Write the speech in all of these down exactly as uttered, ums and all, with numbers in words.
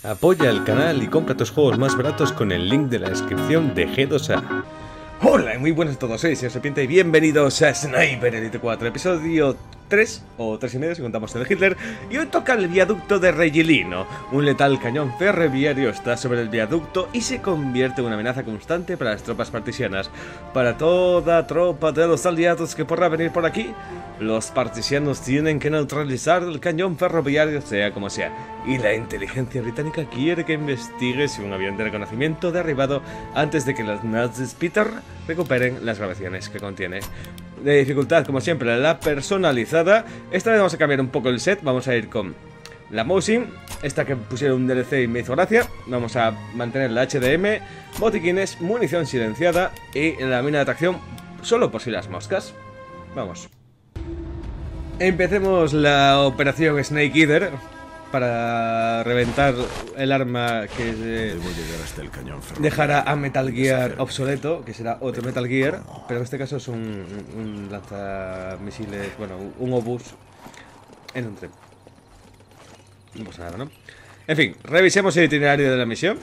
Apoya el canal y compra tus juegos más baratos con el link de la descripción de G dos A. Hola y muy buenas a todos, soy señor Serpiente y bienvenidos a Sniper Elite cuatro, episodio tres o tres y medio si contamos el de Hitler. Y hoy toca el viaducto de Regilino. Un letal cañón ferroviario está sobre el viaducto y se convierte en una amenaza constante para las tropas partisianas. Para toda tropa de los aliados que podrá venir por aquí, los partisianos tienen que neutralizar el cañón ferroviario sea como sea. Y la inteligencia británica quiere que investigue si un avión de reconocimiento ha derribado antes de que los nazis Peter recuperen las grabaciones que contiene. De dificultad, como siempre, la personalizada. Esta vez vamos a cambiar un poco el set. Vamos a ir con la Mousing, esta que pusieron un D L C y me hizo gracia. Vamos a mantener la H D M, botiquines, munición silenciada y la mina de atracción solo por si las moscas. Vamos. Empecemos la operación Snake Eater para reventar el arma que eh, el cañón dejará a Metal Gear obsoleto, que será otro Metal Gear, pero en este caso es un, un lanzamisiles, bueno, un obús en un tren. No pasa nada, ¿no? En fin, revisemos el itinerario de la misión.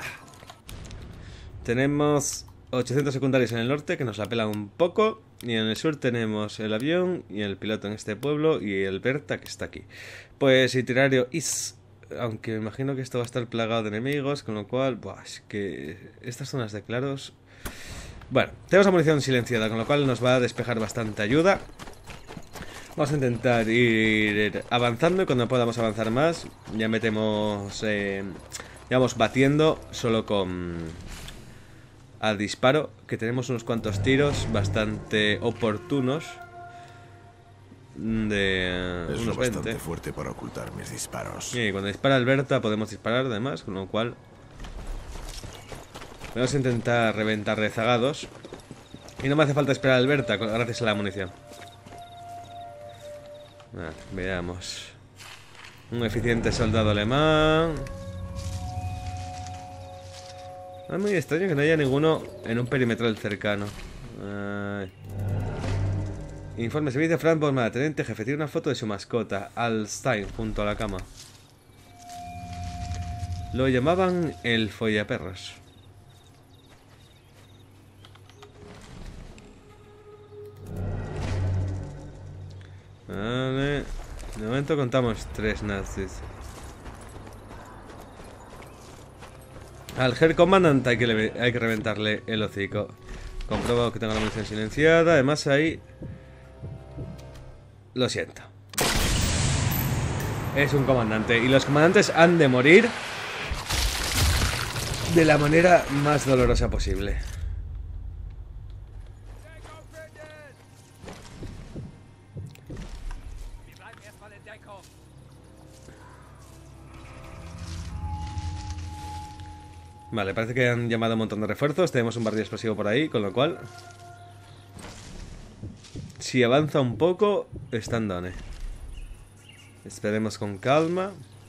Tenemos ochocientos secundarios en el norte que nos la pelan un poco. Y en el sur tenemos el avión y el piloto en este pueblo y el Berta que está aquí. Pues itinerario is, aunque me imagino que esto va a estar plagado de enemigos, con lo cual, buah, es que estas zonas de claros... Bueno, tenemos la munición silenciada, con lo cual nos va a despejar bastante ayuda. Vamos a intentar ir avanzando y cuando podamos avanzar más ya metemos, eh, ya vamos batiendo solo con... al disparo, que tenemos unos cuantos tiros bastante oportunos de es unos bastante veinte. Fuerte para ocultar mis disparos. Y cuando dispara Alberta podemos disparar además, con lo cual vamos a intentar reventar rezagados. Y no me hace falta esperar a Alberta gracias a la munición. Ah, veamos. Un eficiente soldado alemán. Es muy extraño que no haya ninguno en un perimetral cercano. Ay. Informe servicio Frank Bosman, teniente jefe. Tiene una foto de su mascota, Alstein, junto a la cama. Lo llamaban el follaperros. Vale. De momento contamos tres nazis. Al Herr Commandant hay que, hay que reventarle el hocico. Compruebo que tengo la munición silenciada. Además ahí... Lo siento. Es un comandante. Y los comandantes han de morir de la manera más dolorosa posible. Vale, parece que han llamado un montón de refuerzos. Tenemos un barril explosivo por ahí, con lo cual... Si avanza un poco, están done. Esperemos con calma.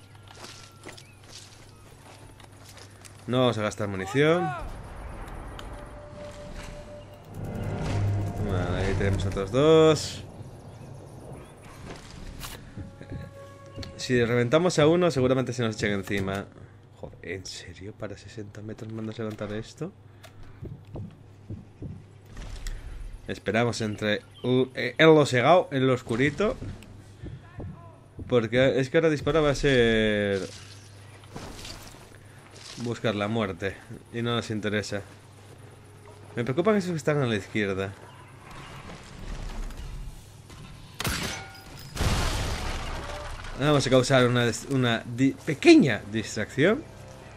No vamos a gastar munición. Vale, ahí tenemos otros dos. Si reventamos a uno, seguramente se nos echen encima. Joder, ¿en serio? ¿Para sesenta metros mandas levantar esto? Esperamos entre uh, en lo segado, en lo oscurito. Porque es que ahora disparar va a ser buscar la muerte. Y no nos interesa. Me preocupan esos que están a la izquierda. Vamos a causar una, una di pequeña distracción.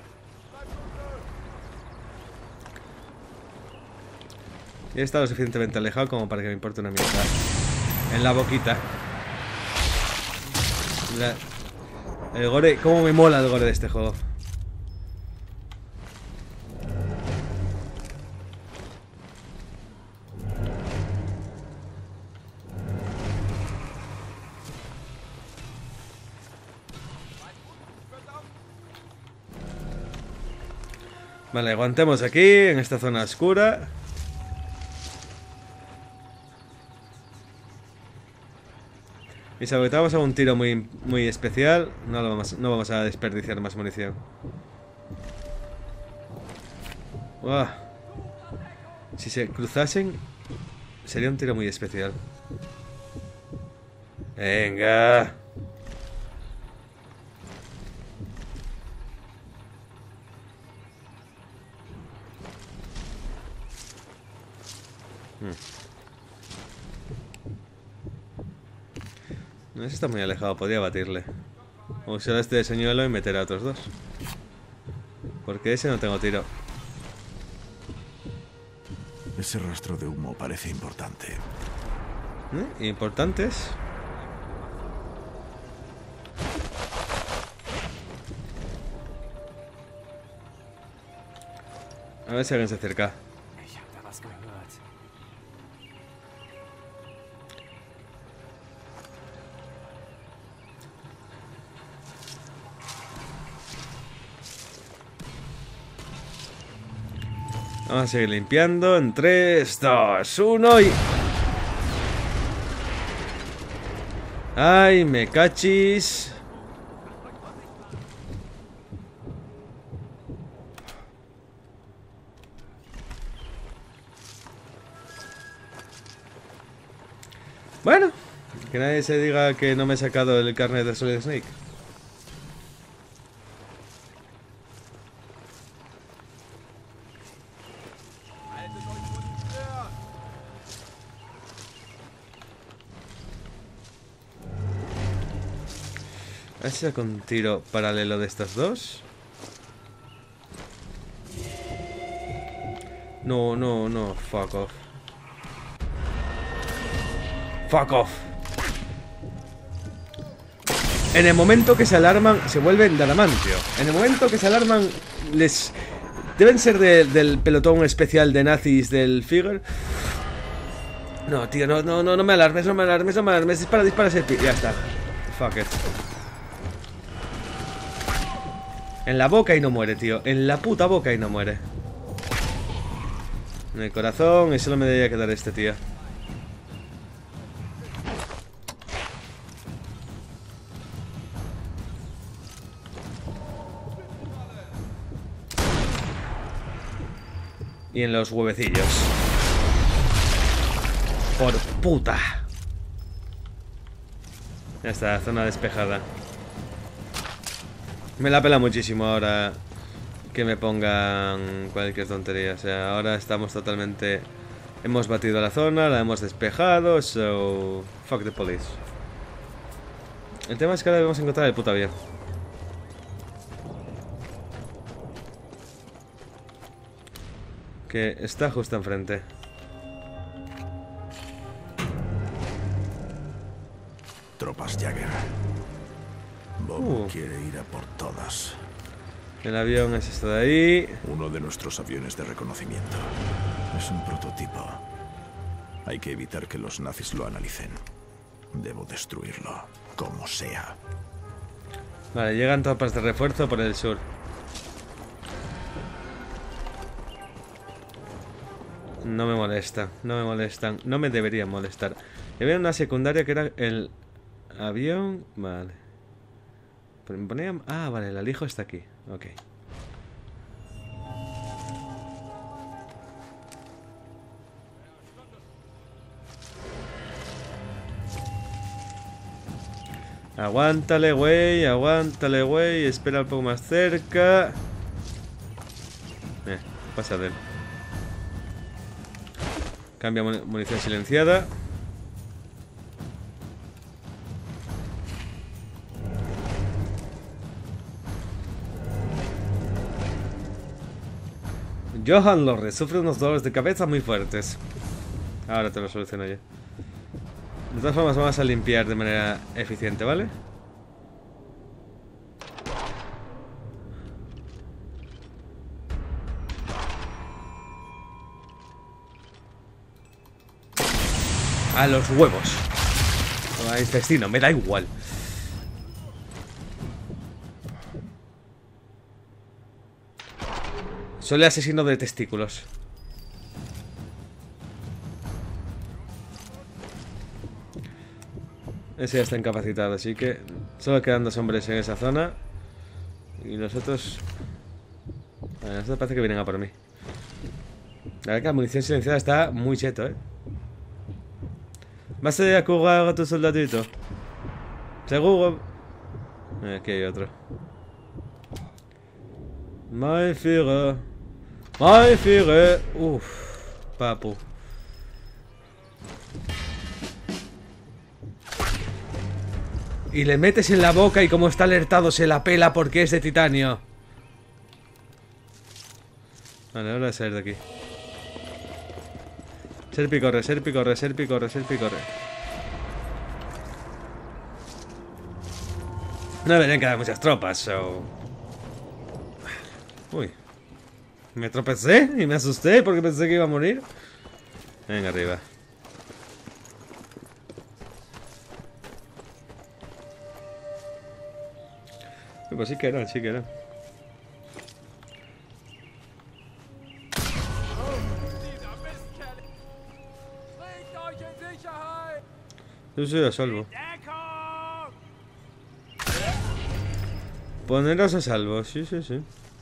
He estado lo suficientemente alejado como para que me importe una mierda. En la boquita. La... El gore... Cómo me mola el gore de este juego. Vale, aguantemos aquí, en esta zona oscura. Y si vamos a un tiro muy, muy especial, no, lo vamos, no vamos a desperdiciar más munición. Uah. Si se cruzasen, sería un tiro muy especial. Venga. Hmm. No, ese está muy alejado, podría batirle. O usar este de señuelo y meter a otros dos. Porque ese no tengo tiro. Ese rastro de humo parece importante. ¿Eh? ¿Importantes? A ver si alguien se acerca. Vamos a seguir limpiando en tres, dos, uno y... ¡Ay, me cachis! Bueno, que nadie se diga que no me he sacado el carnet de Solid Snake. A ver si saco un tiro paralelo de estos dos. No, no, no, fuck off. Fuck off. En el momento que se alarman, se vuelven de adamantio. En el momento que se alarman, les... Deben ser de, del pelotón especial de nazis del Figure. No, tío, no, no, no, no me alarmes, no me alarmes, no me alarmes. Dispara, dispara ese pi... Ya está. Fuck it. En la boca y no muere, tío. En la puta boca y no muere. En el corazón, y solo me debería quedar este, tío. Y en los huevecillos. Por puta. Ya está, zona despejada. Me la pela muchísimo ahora que me pongan cualquier tontería. O sea, ahora estamos totalmente... Hemos batido la zona, la hemos despejado, so... Fuck the police. El tema es que ahora debemos encontrar el puto avión. Que está justo enfrente. Tropas Jagger. Bob Uh. quiere ir a por todas. El avión es esto de ahí. Uno de nuestros aviones de reconocimiento. Es un prototipo. Hay que evitar que los nazis lo analicen. Debo destruirlo, como sea. Vale, llegan tropas de refuerzo por el sur. No me molesta, no me molestan. No me deberían molestar. Había una secundaria que era el avión. Vale. Pero me ponía... Ah, vale, el alijo está aquí. Ok. Aguántale, güey, aguántale, güey. Espera un poco más cerca. Eh, pasa de él. Cambia munición silenciada. Johan Lorre sufre unos dolores de cabeza muy fuertes. Ahora te lo soluciono yo. De todas formas vamos a limpiar de manera eficiente, ¿vale? A los huevos. O al intestino, me da igual. Soy el asesino de testículos. Ese ya está incapacitado, así que solo quedan dos hombres en esa zona. Y nosotros... Bueno, esto parece que vienen a por mí. La verdad que la munición silenciada está muy cheto, ¿eh? ¿Vas a jugar a tu soldadito? Seguro. Aquí hay otro. My figure. My figure. Uff, papu. Y le metes en la boca y como está alertado se la pela porque es de titanio. Vale, ahora voy a salir de aquí. Serpi corre, Serpi corre, Serpi corre, Serpi corre. No deberían quedar muchas tropas, so... Uy. Me tropecé y me asusté porque pensé que iba a morir. Venga, arriba. Uy, pues sí que eran, sí que eran. Yo soy a salvo. Poneros a salvo, sí, sí, sí.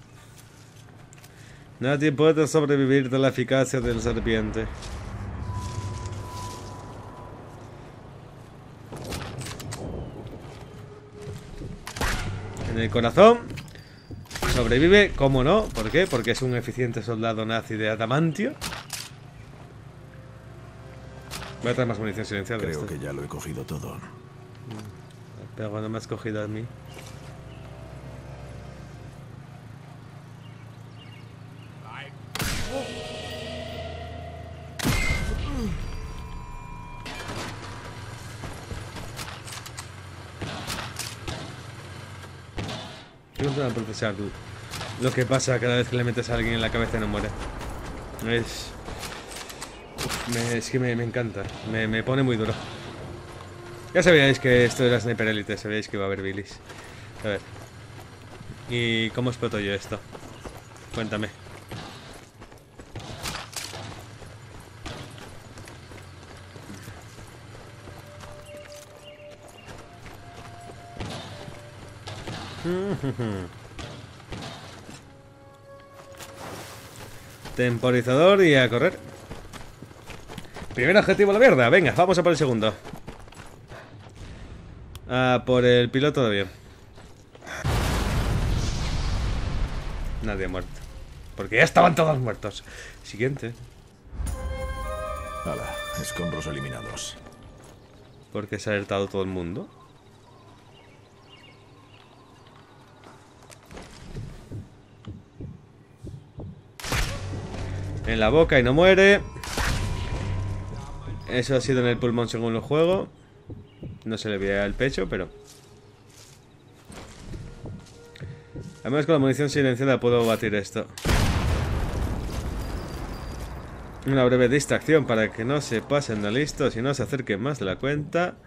Nadie puede sobrevivir de la eficacia del serpiente. En el corazón sobrevive, ¿cómo no? ¿Por qué? Porque es un eficiente soldado nazi de adamantio. Voy a traer más munición silenciada. Creo esto. que ya lo he cogido todo. Pero cuando me has cogido a mí. Yo no te voy a procesar lo que pasa cada vez que le metes a alguien en la cabeza y no muere. Es... Me, es que me, me encanta, me, me pone muy duro. Ya sabíais que esto era Sniper Elite, sabíais que iba a haber bilis. A ver. ¿Y cómo exploto yo esto? Cuéntame. Temporizador y a correr. Primer objetivo a la mierda. Venga, vamos a por el segundo. A por el piloto de avión. Nadie ha muerto. Porque ya estaban todos muertos. Siguiente. Hala, escombros eliminados. Porque se ha alertado todo el mundo. En la boca y no muere. Eso ha sido en el pulmón según el juego. No se le veía el pecho, pero... Además con la munición silenciada puedo batir esto. Una breve distracción para que no se pasen de listos y no se acerquen más de la cuenta.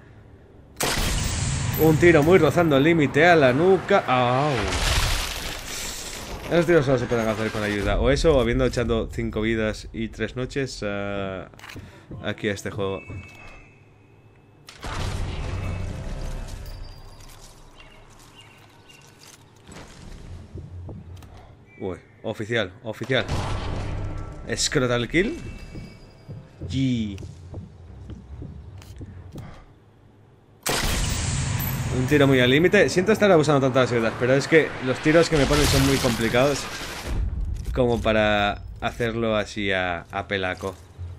Un tiro muy rozando el límite a la nuca. ¡Au! Esos tiros solo se pueden hacer con ayuda. O eso, o habiendo echado cinco vidas y tres noches uh, aquí a este juego. Uy, oficial, oficial. Scrotal kill. G. Un tiro muy al límite. Siento estar abusando tanto de las ayudas, pero es que los tiros que me ponen son muy complicados como para hacerlo así a, a pelaco.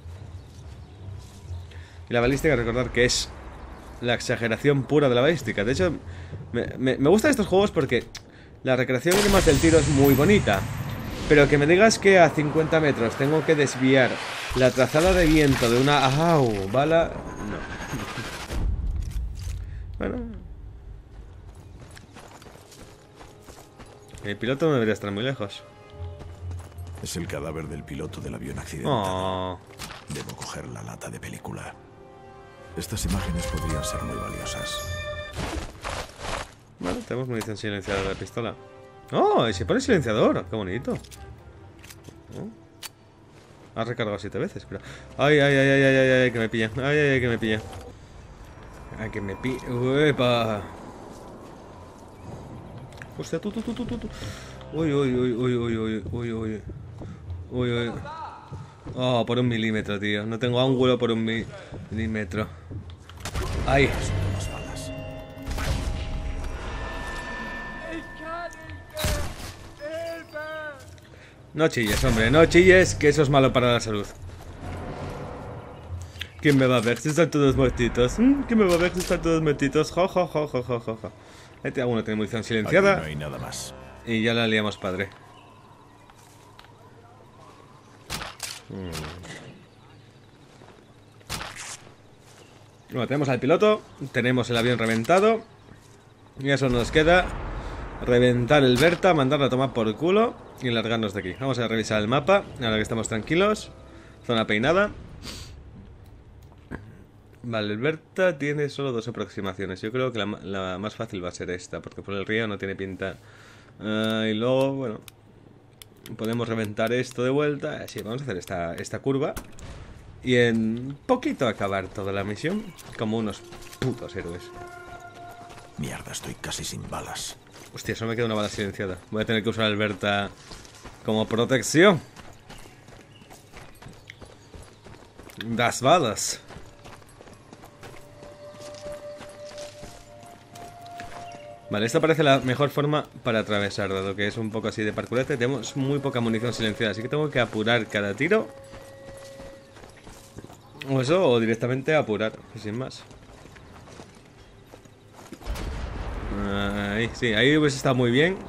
Y la balística, recordar que es la exageración pura de la balística. De hecho, me, me, me gustan estos juegos porque la recreación y demás del tiro es muy bonita. Pero que me digas que a cincuenta metros tengo que desviar la trazada de viento de una ¡au! Bala... No. Bueno... El piloto no debería estar muy lejos. Es el cadáver del piloto del avión accidentado. Oh. Debo coger la lata de película. Estas imágenes podrían ser muy valiosas. Bueno, tenemos munición silenciada de la pistola. ¡Oh! Y se pone silenciador. ¡Qué bonito! Oh. Ha recargado siete veces, pero... ¡Ay, ay, ay, ay, ay, ay, ay! Que me pillan. ¡Ay, ay, ay, que me pillan! ¡Ay, que me pillan! ¡Uepa! Hostia, tú, tú, tú, tú, tú. Uy, uy, uy, uy, uy, uy, uy, uy. Uy, uy. Oh, por un milímetro, tío. No tengo ángulo por un mi milímetro. Ahí. No chilles, hombre, no chilles, que eso es malo para la salud. ¿Quién me va a ver si están todos muertitos? ¿Quién me va a ver si están todos muertitos? Jo, jo, jo, jo, jo, jo, jo. Este alguno tiene munición silenciada. Aquí no hay nada más. Y ya la liamos, padre. Hmm. Bueno, tenemos al piloto, tenemos el avión reventado. Y eso nos queda reventar el Berta, mandarlo a tomar por culo y largarnos de aquí. Vamos a revisar el mapa, ahora que estamos tranquilos. Zona peinada. Vale, el Berta tiene solo dos aproximaciones. Yo creo que la, la más fácil va a ser esta, porque por el río no tiene pinta. Uh, y luego, bueno, podemos reventar esto de vuelta. Sí, vamos a hacer esta, esta curva. Y en poquito acabar toda la misión, como unos putos héroes. Mierda, estoy casi sin balas. Hostia, solo me queda una bala silenciada. Voy a tener que usar el Berta como protección. Das balas. Vale, esta parece la mejor forma para atravesar, dado que es un poco así de parkurete. Tenemos muy poca munición silenciada, así que tengo que apurar cada tiro. O eso, o directamente apurar, sin más. Ahí, sí, ahí hubiese estado muy bien.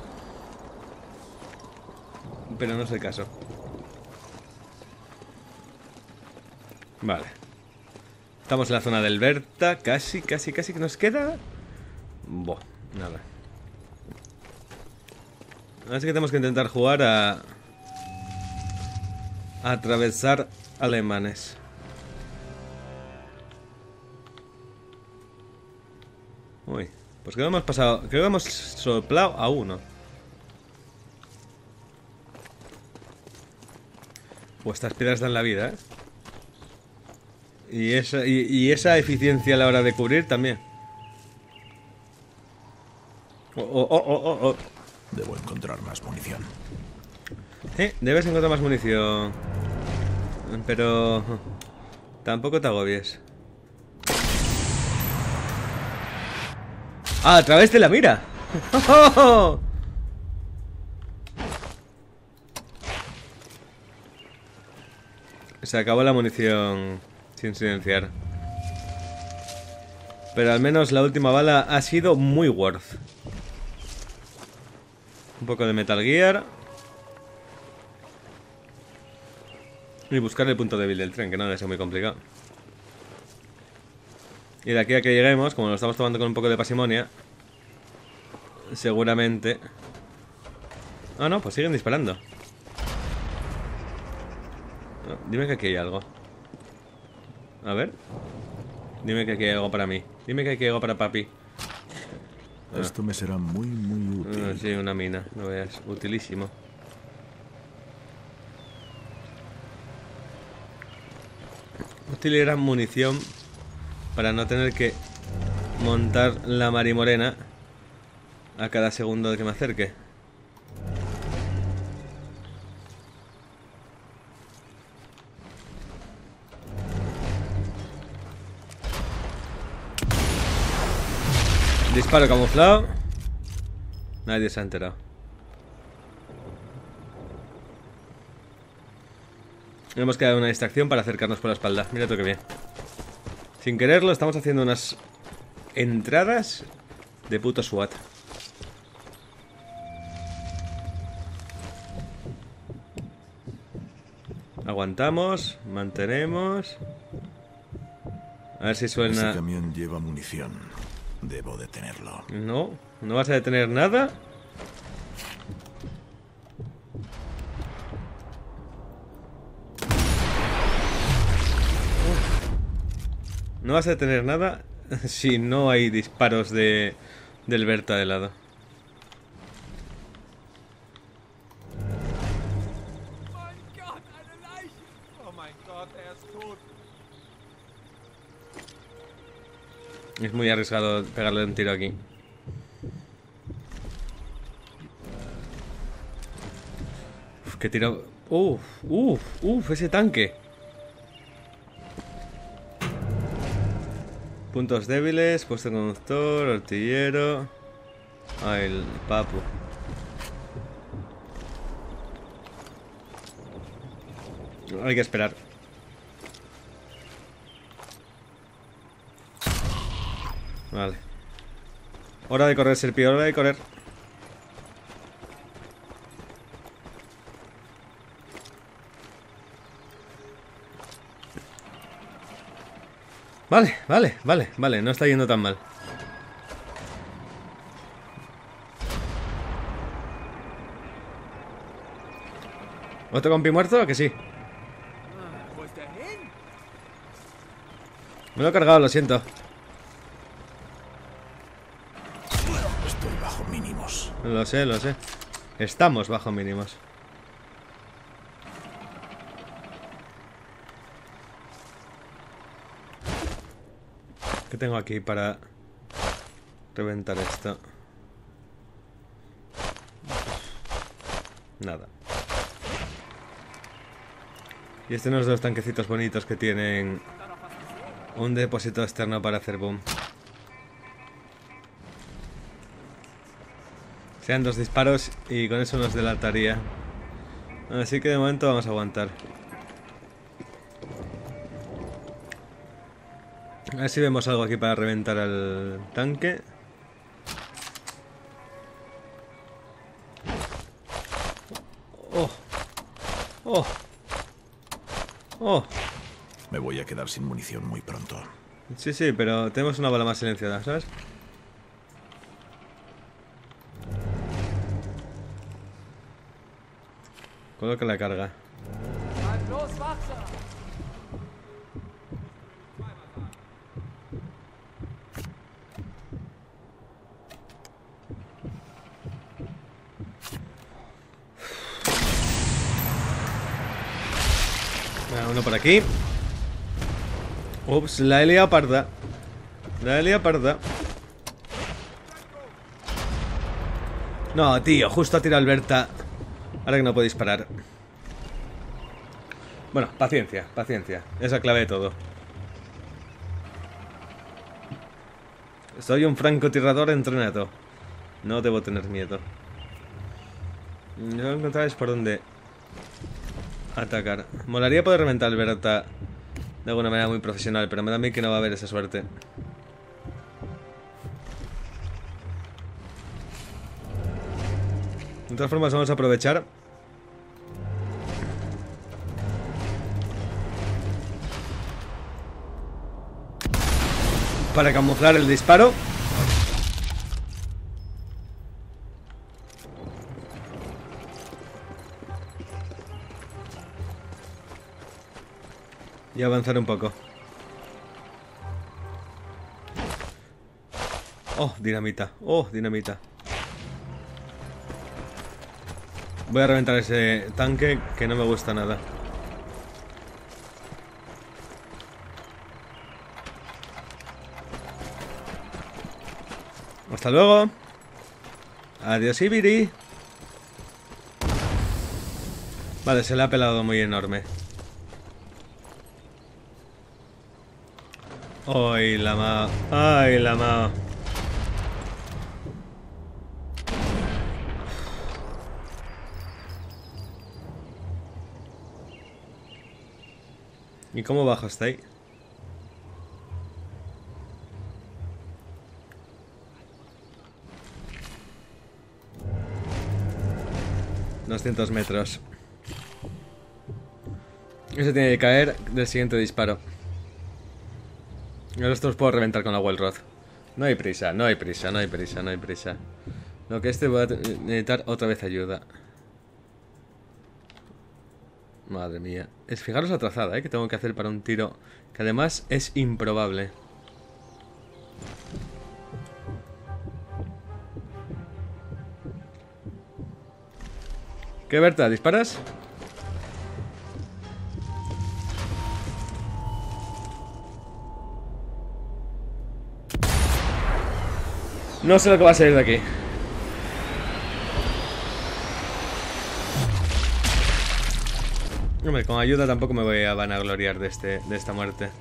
Pero no es el caso. Vale. Estamos en la zona del Berta. Casi, casi, casi que nos queda. Buah, nada. Así que tenemos que intentar jugar a... a atravesar alemanes. Uy, pues creo que hemos pasado... Creo que hemos soplado a uno. Pues estas piedras dan la vida, ¿eh? Y esa, y, y esa eficiencia a la hora de cubrir también. Oh, oh, oh, oh, oh. Debo encontrar más munición. Eh, debes encontrar más munición. Pero... tampoco te agobies. ¡Ah, a través de la mira! Se acabó la munición sin silenciar. Pero al menos la última bala ha sido muy worth. Un poco de Metal Gear. Y buscar el punto débil del tren, que no debe ser muy complicado. Y de aquí a que lleguemos, como lo estamos tomando con un poco de pasimonia, seguramente... Ah, no, pues siguen disparando. No, dime que aquí hay algo. A ver. Dime que aquí hay algo para mí. Dime que aquí hay algo para papi. Ah. Esto me será muy, muy útil. Ah, sí, una mina, no veas. Utilísimo. Útil era munición para no tener que montar la marimorena a cada segundo de que me acerque. Disparo camuflado. Nadie se ha enterado. Hemos quedado una distracción para acercarnos por la espalda. Mira tú que bien. Sin quererlo estamos haciendo unas entradas de puto SWAT. Aguantamos, mantenemos. A ver si suena. Ese camión lleva munición. Debo detenerlo. No, no vas a detener nada. No vas a detener nada si no hay disparos de del Berta de lado. Es muy arriesgado pegarle un tiro aquí. que tiro. Uf, uf, uf, ese tanque. Puntos débiles, puesto conductor, artillero. Ah, el papu. Hay que esperar. Vale. Hora de correr, Serpio, hora de correr. Vale, vale, vale, vale, no está yendo tan mal. ¿Otro compi muerto? Que sí. Me lo he cargado, lo siento. Estoy bajo mínimos. Lo sé, lo sé. Estamos bajo mínimos. ¿Qué tengo aquí para reventar esto? Nada. Y este no es de los tanquecitos bonitos que tienen un depósito externo para hacer boom. Sean dos disparos y con eso nos delataría. Así que de momento vamos a aguantar. A ver si vemos algo aquí para reventar al tanque. Oh. Oh. Oh. Me voy a quedar sin munición muy pronto. Sí, sí, pero tenemos una bala más silenciada, ¿sabes? Coloca la carga. Uno por aquí. Ups, la he liado parda. La he liado parda. No, tío, justo ha tirado Alberta. Ahora que no puedo disparar. Bueno, paciencia, paciencia. Es la clave de todo. Soy un francotirador entrenado. No debo tener miedo. Lo que encontrar es por dónde atacar. Molaría poder reventar Alberta de alguna manera muy profesional, pero me da a mí que no va a haber esa suerte. De todas formas vamos a aprovechar para camuflar el disparo. Y avanzar un poco. Oh, dinamita. Oh, dinamita. Voy a reventar ese tanque que no me gusta nada. Hasta luego. Adiós, Ibiri. Vale, se le ha pelado muy enorme. Ay, la ma. Ay, la ma. ¿Y cómo bajo hasta ahí? doscientos metros. Eso tiene que caer del siguiente disparo. El resto los puedo reventar con la Wellrod. No hay prisa, no hay prisa, no hay prisa, no hay prisa. Lo que este voy a necesitar otra vez ayuda. Madre mía. Es, fijaros la trazada, ¿eh? Que tengo que hacer para un tiro que además es improbable. ¿Qué, Berta? ¿Disparas? No sé lo que va a salir de aquí. Hombre, con ayuda tampoco me voy a vanagloriar de, este, de esta muerte.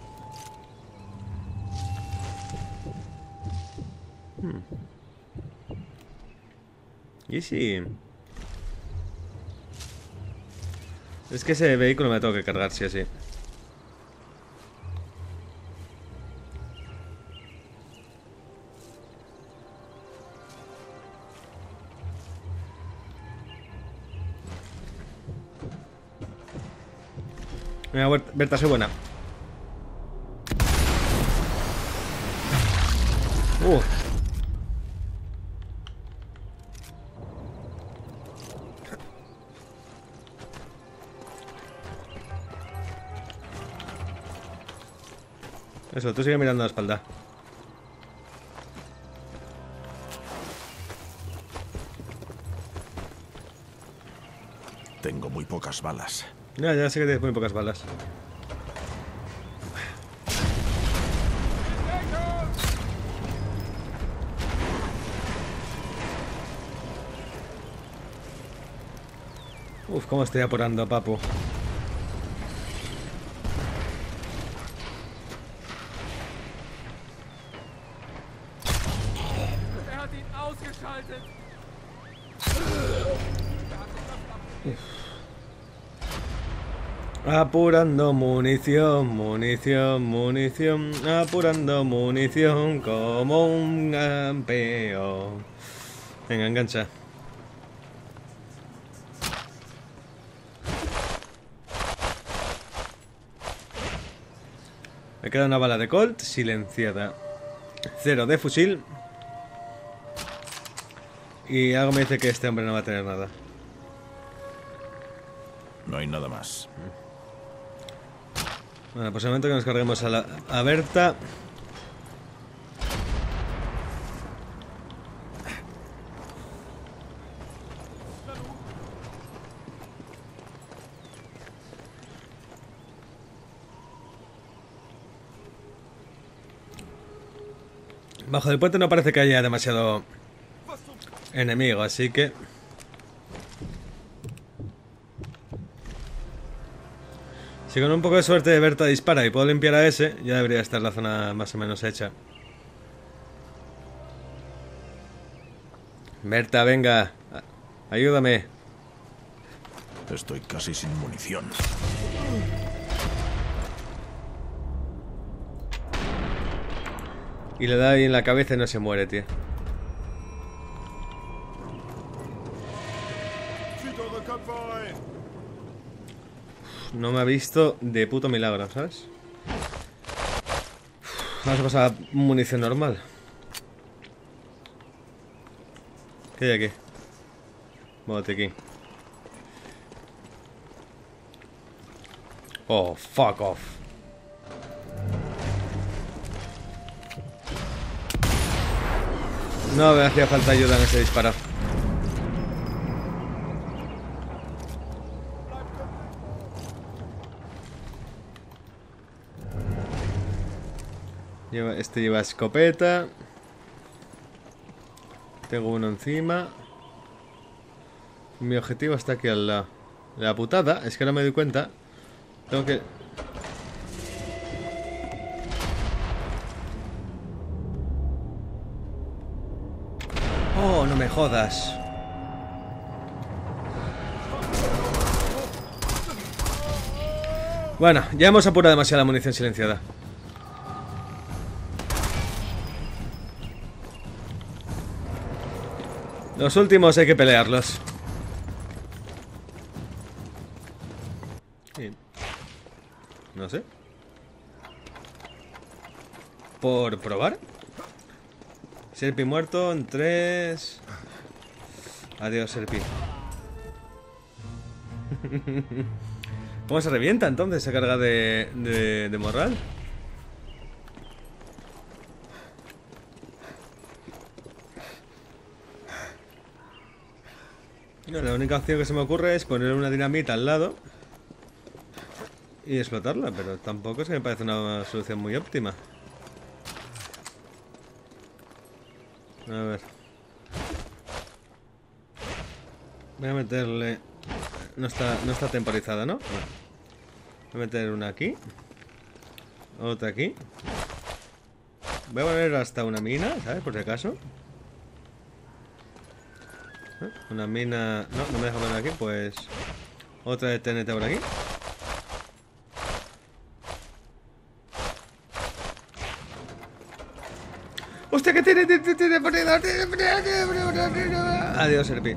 Hmm. ¿Y si...? Es que ese vehículo me tengo que cargar, sí o sí. Mira, Berta, soy buena. Uh. Eso, tú sigue mirando la espalda. Tengo muy pocas balas. Ya, ya sé que tienes muy pocas balas. Uf, cómo estoy apurando, papu. Apurando munición, munición, munición. Apurando munición como un campeón. Venga, engancha. Me queda una bala de Colt silenciada. Cero de fusil. Y algo me dice que este hombre no va a tener nada. No hay nada más. Bueno, pues el momento que nos carguemos a, la, a Berta. Bajo del puente no parece que haya demasiado enemigo, así que... Si con un poco de suerte Berta dispara y puedo limpiar a ese, ya debería estar la zona más o menos hecha. Berta, venga. Ayúdame. Estoy casi sin munición. Y le da ahí en la cabeza y no se muere, tío. No me ha visto de puto milagro, ¿sabes? Vamos a pasar a munición normal. ¿Qué hay aquí? Botiquín. Oh, fuck off. No me hacía falta ayuda en ese disparo. Lleva, este lleva escopeta. Tengo uno encima. Mi objetivo está aquí al lado. La putada es que no me doy cuenta. Tengo que... Oh, no me jodas. Bueno, ya hemos apurado demasiada munición silenciada. Los últimos hay que pelearlos. Sí. No sé. Por probar. Serpi muerto en tres. Adiós, Serpi. ¿Cómo se revienta entonces esa carga de, de, de morral? No, la única opción que se me ocurre es poner una dinamita al lado y explotarla, pero tampoco es que me parece una solución muy óptima. A ver. Voy a meterle... No está, no está temporizada, ¿no? No. Voy a meter una aquí. Otra aquí. Voy a poner hasta una mina, ¿sabes? Por si acaso. ¿Eh? Una mina... No, no me deja poner aquí, pues... Otra de T N T por aquí. ¡Hostia, que tiene! Adiós, Serpi.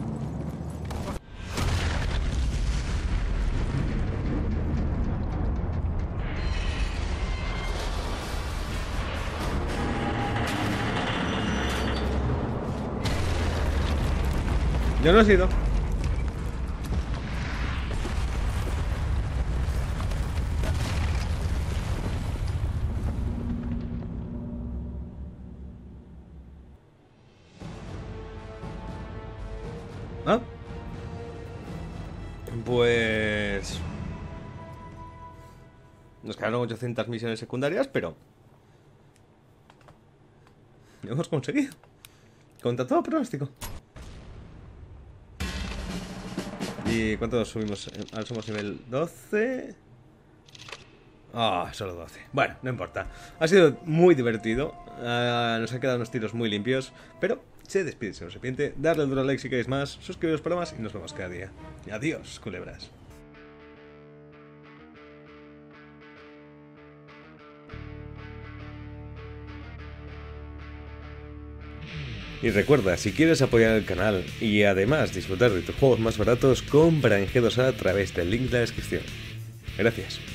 Yo no he sido. ¿Ah? Pues... Nos quedaron ochocientas misiones secundarias, pero... Lo hemos conseguido. Contra todo pronóstico. ¿Y cuánto subimos? Ahora somos nivel doce. Ah, oh, solo doce. Bueno, no importa. Ha sido muy divertido. Uh, nos han quedado unos tiros muy limpios. Pero se despide, señor Serpiente. Darle el duro like si queréis más. Suscribiros para más y nos vemos cada día. Adiós, culebras. Y recuerda, si quieres apoyar el canal y además disfrutar de tus juegos más baratos, compra en G dos A a través del link de la descripción. Gracias.